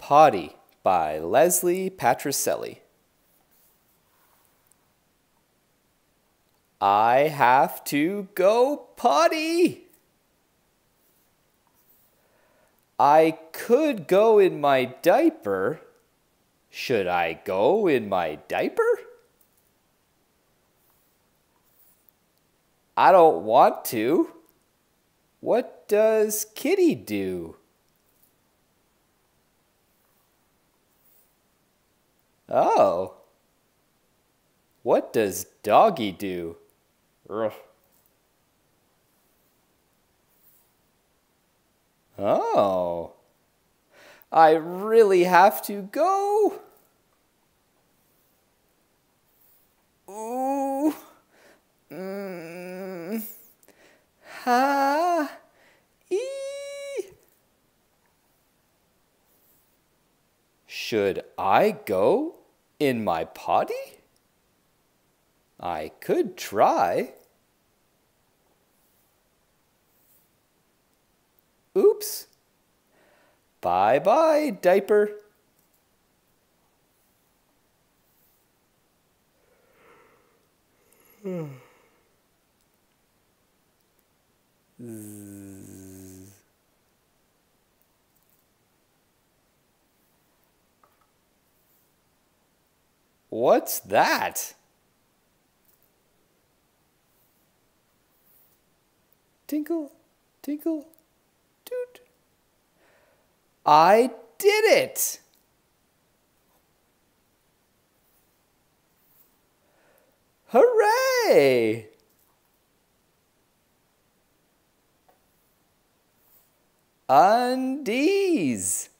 Potty by Leslie Patricelli. I have to go potty. I could go in my diaper. Should I go in my diaper? I don't want to. What does Kitty do? Oh. What does Doggy do? Ugh. Oh. I really have to go. Ooh. Ha. Ee. Should I go in my potty? I could try. Oops. Bye-bye, diaper. What's that? Tinkle, tinkle, toot. I did it! Hooray! Undies!